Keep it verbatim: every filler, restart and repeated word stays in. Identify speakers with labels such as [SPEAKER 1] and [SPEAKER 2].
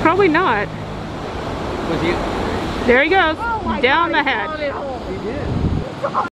[SPEAKER 1] Probably not.
[SPEAKER 2] Was he?
[SPEAKER 1] There he goes,
[SPEAKER 3] Oh my
[SPEAKER 1] down
[SPEAKER 3] God,
[SPEAKER 1] the
[SPEAKER 3] he followed
[SPEAKER 1] hatch.
[SPEAKER 3] it home.
[SPEAKER 2] He did.